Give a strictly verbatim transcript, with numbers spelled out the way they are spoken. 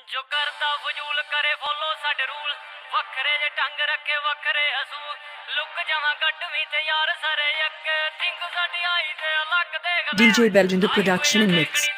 जो करदा फजूल करे फॉलो साडे रूल वखरे जे ढंग रखे वखरे असूल लुक जमा गड्डवी ते यार सरे यक थिंक साडी आई ते अलग देख D J Belgian the production and mix.